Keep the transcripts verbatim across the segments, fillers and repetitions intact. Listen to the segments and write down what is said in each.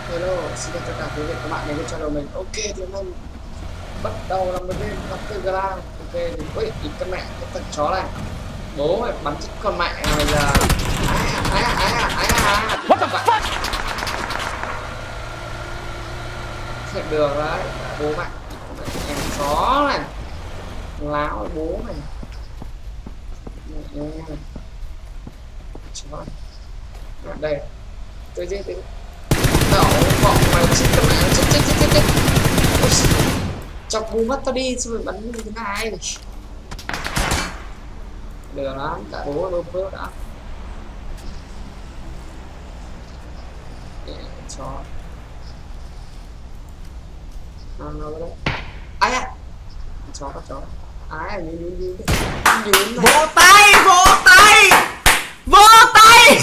Hello, xin chào tất cả quý vị các bạn đến với channel mình. Ok thì hôm nay bắt đầu là một game bắn từ Gara. Ok thì ui ít con mẹ cái thằng chó này. Bố mày bắn chết con mẹ này là ai à ai à ai à ai à. What the fuck? Thiệt đường đấy, bố mẹ em chó này. Láo bố mày. Mẹ chó. Đây. Tôi giết đi. Đậu bọn mày chết con mẹ chết chết chết chết chết. Chọc bù mắt tao đi xong rồi bắn như thế này. Lừa lắm, cả bố bơm bớt đã. Để cho ăn đâu đấy. Ai à? Chó các chó. Ai à, nhún nhún nhún nhún này. Vỗ tay, vỗ tay. Vỗ tay.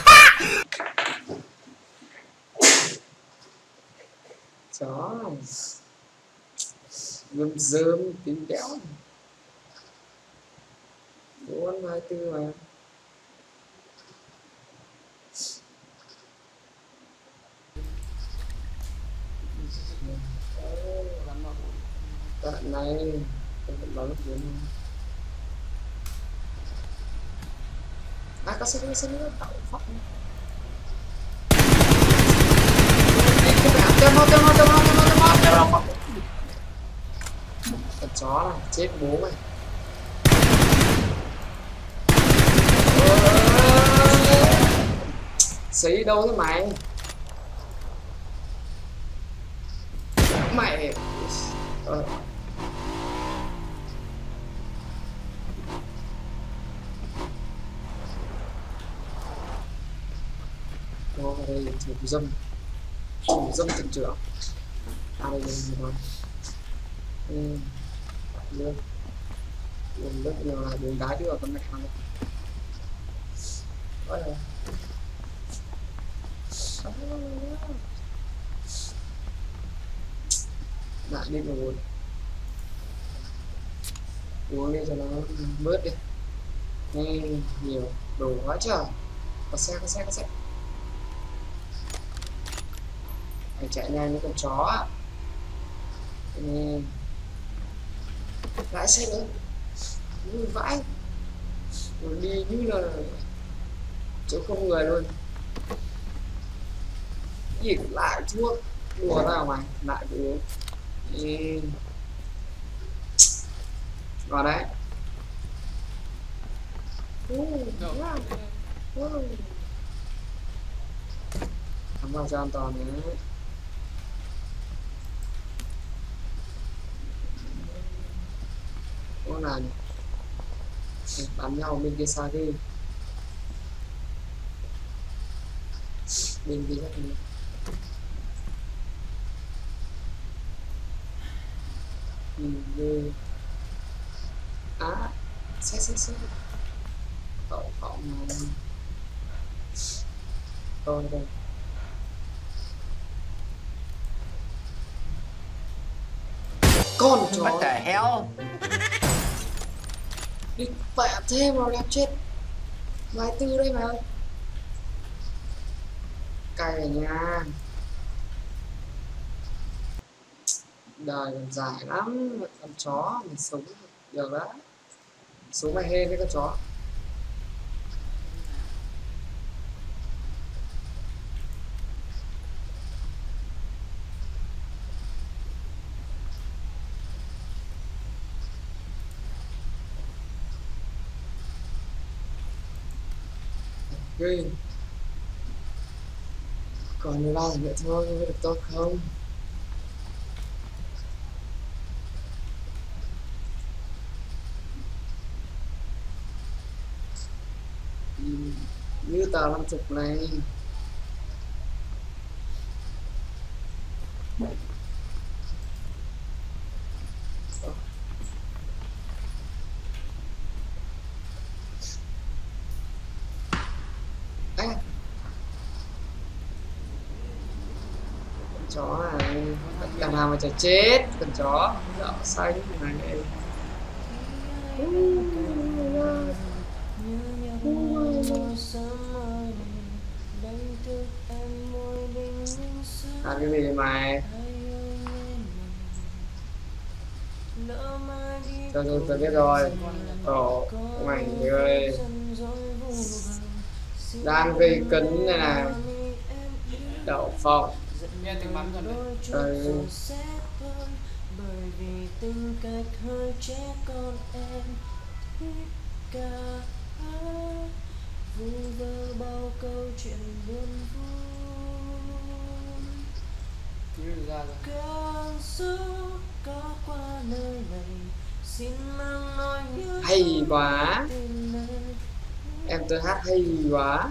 Chó này. Dơm dơm tím béo này. Bốn hai tư mà. Đoạn này tôi vẫn bắn được bốn. À có xe đi xe nữa tạo phát. Temo temo temo temo temo temo. Con chó này chết bố mày. Xí đâu thế mày? Mày ờ. Có ở đây thủ dâm thủ dâm tỉnh trưởng. À đây rồi. Ừ. Luôn luôn rất nhiều là đường đá đưa vào con mẹ này. Ôi rồi. Lại đi mà uống uống đi cho nó bớt đi. Nghe nhiều đồ quá trời. Có xe có xe có xe. Phải chạy nhanh với con chó. Ừ. Lái xe nữa vui vãi rồi đi như là chỗ không người luôn. Gì lại thuốc đùa tao mày lại uống. Ừ. Vào đấy. Thắm vào cho an toàn nhé. Con này bắn nhau bên kia xa đi. Bên kia rất nhiều. Ừ, à xe xe xe cậu cậu này tôi đây con chó. What the hell? Đi vẹ thêm vào đẹp chết. Vài tư đây mà cay ở nhà. Đời còn dài lắm. Con chó mày sống được đó. Sống mày hên với con chó. Okay. Còn mười ba giờ nữa thôi mới được tốt không? Như tờ năm chục này. À. Con chó này đằng nào mà chả chết. Con chó đỏ xanh này. Đánh thức em môi bình minh. làm cái gì mày? Tôi tôi tôi biết rồi. Ồ mày ơi, đang gây cấn này này. Đậu phộng. Nghe tiếng bắn rồi đấy. Ừ. Bởi vì tính cách hơi trẻ con em thích ca hát vu vơ bao câu chuyện buồn vui. Cứ ra rồi. Cơn gió có qua nơi này xin mang nỗi nhớ Hay quá. tình này. Em tôi hát hay quá.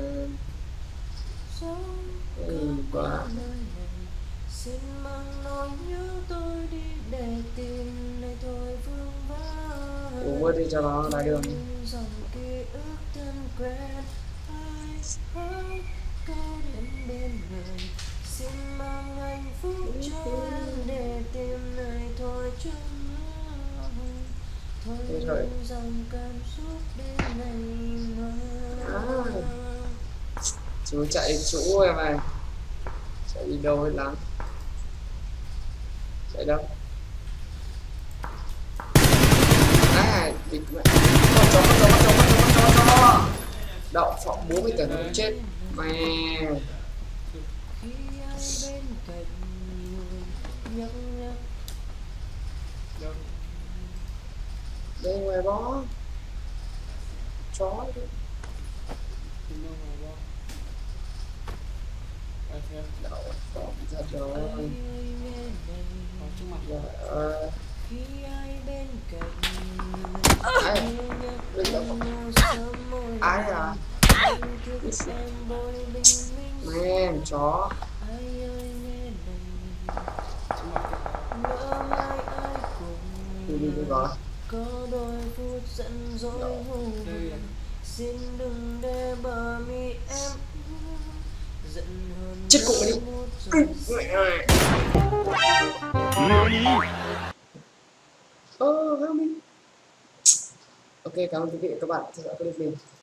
Gió Hay có qua quá. nơi này xin mang nỗi nhớ tôi đi để tìm nơi thôi vương vấn. Uống bớt đi cho nó lại đường. Dòng ký ức thân quen ai hỡi có đến bên người xin mang hạnh phúc cho em để tìm nơi thôi cho mơ thôi dòng cảm xúc đến ngày mơ. Chú chạy chú em này, chạy đi đâu hết lắm. Chạy đâu? À, địch mẹ. Con chó, con chó, con chó, con chó, con chó, con chó. Đậu phộng bố mày tưởng nó chết. Mẹ. Khi ai bên cạnh người nhắc nhắc Đâu? Đây ngoài bó. Chó đấy. Tìm đâu mà đâu? Đây xem. Đậu phộng thật rồi. ai ơi nghe này. Có trước mặt. Trời ơi. Khi ai bên cạnh Ai? người nhắc Đừng đậu nhau phộng. sớm môi Ai à? anh thức em bồi bình minh. Mẹ, chó. Ai ơi nghe này Trước mặt kia. lỡ mai ai cùng Đi đi đi gọi. có đôi phút giận dỗi vô Đây vàn là xin đừng để bờ mi em giận hơn Chết cụ mày đi. một Ừ, giọt mẹ ơi. Ơ, help me. Ok, cảm ơn quý vị và các bạn theo dõi clip mình.